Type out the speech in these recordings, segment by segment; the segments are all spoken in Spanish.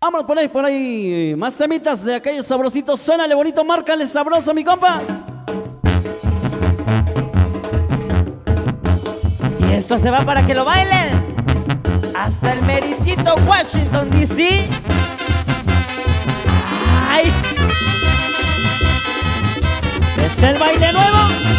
Vámonos por ahí, más temitas de aquellos sabrositos. Suénale bonito, márcale sabroso, mi compa. Y esto se va para que lo bailen hasta el meritito Washington, D.C. ¡Ay! Es el baile nuevo.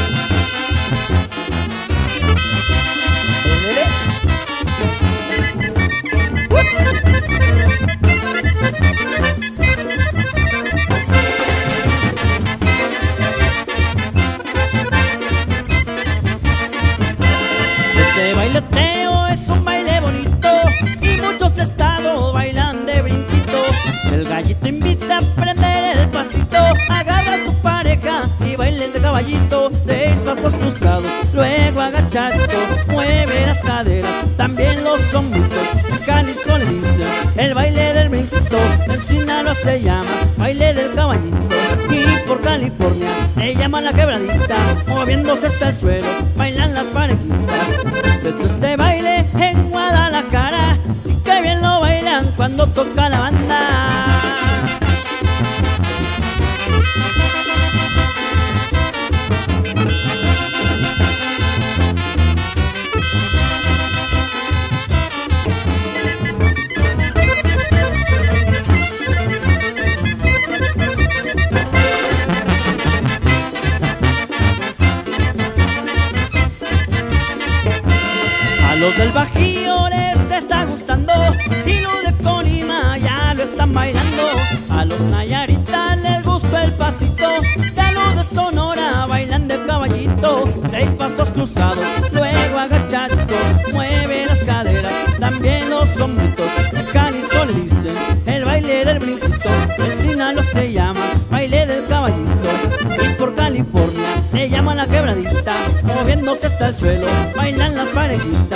Este baileteo es un baile bonito y muchos estados bailan de brinquito. El gallito invita a prender el pasito, agarra a tu pareja y bailen de caballito. 6 pasos cruzados, luego agachadito, mueve las caderas, también los hombritos. En Jalisco le dicen el baile del brinquito, en Sinaloa se llama baile del caballito, y por California le llaman la quebradita. Moviéndose hasta el suelo, bailan las parejitas. Empezó este baile en Guadalajara y qué bien lo bailan cuando toca la banda. A los del Bajío les está gustando y los de Colima ya lo están bailando. A los Nayaritas les gusta el pasito, ya los de Sonora bailan de caballito. 6 pasos cruzados, luego agachadito, mueve las caderas, también los hombritos. En Jalisco le dicen el baile del brinquito, en Sinaloa se llama baile del caballito, y por California le llaman la quebradita. Moviéndose hasta el suelo, bailan las parejitas.